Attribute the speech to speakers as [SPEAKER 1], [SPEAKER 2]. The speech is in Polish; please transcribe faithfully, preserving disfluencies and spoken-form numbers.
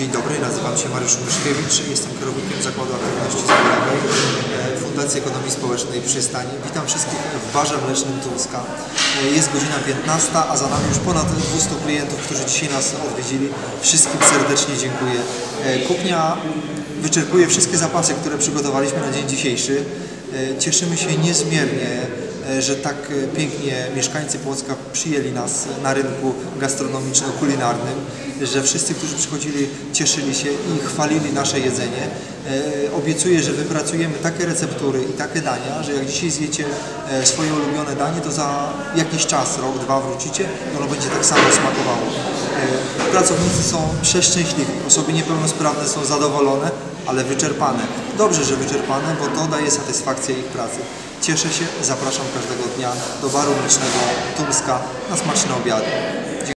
[SPEAKER 1] Dzień dobry, nazywam się Mariusz Myszkiewicz, jestem kierownikiem Zakładu Aktywności Zawodowej Fundacji Ekonomii Społecznej Przystań. Witam wszystkich w barze mlecznym Tulska. Jest godzina piętnasta, a za nami już ponad dwieście klientów, którzy dzisiaj nas odwiedzili. Wszystkim serdecznie dziękuję. Kuchnia wyczerpuje wszystkie zapasy, które przygotowaliśmy na dzień dzisiejszy. Cieszymy się niezmiernie, że tak pięknie mieszkańcy Płocka przyjęli nas na rynku gastronomiczno-kulinarnym, że wszyscy, którzy przychodzili, cieszyli się i chwalili nasze jedzenie. Obiecuję, że wypracujemy takie receptury i takie dania, że jak dzisiaj zjecie swoje ulubione danie, to za jakiś czas, rok, dwa wrócicie, ono będzie tak samo smakowało. Pracownicy są przeszczęśliwi, osoby niepełnosprawne są zadowolone, ale wyczerpane. Dobrze, że wyczerpane, bo to daje satysfakcję ich pracy. Cieszę się, zapraszam każdego dnia do baru mlecznego Tulska na smaczne obiady.